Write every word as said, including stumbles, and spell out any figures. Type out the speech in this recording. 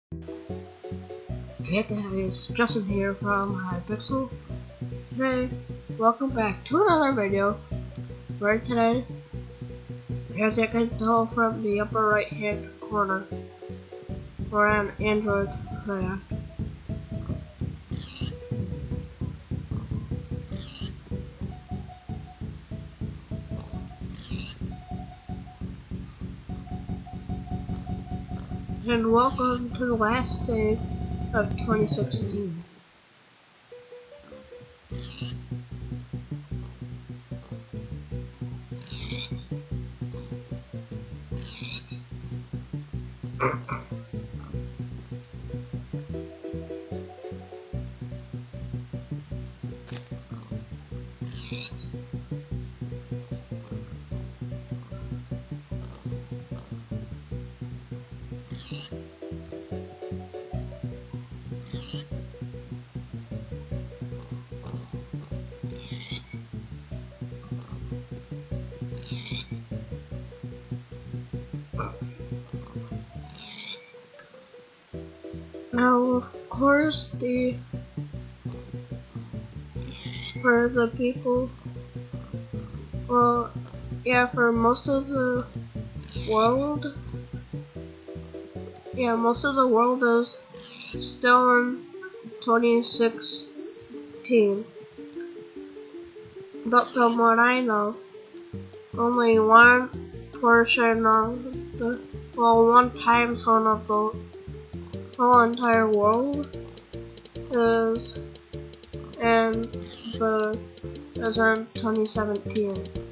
Hey guys, Justin here from Hypixel. Today, welcome back to another video. Where today, as you can tell from the upper right hand corner, we're on AnglicCraft. And welcome to the last day of twenty sixteen. Now, of course, the for the people, well, yeah, for most of the world, yeah, most of the world is still in twenty sixteen. But from what I know, only one portion of the, well, one time zone of the whole entire world is in the is in twenty seventeen.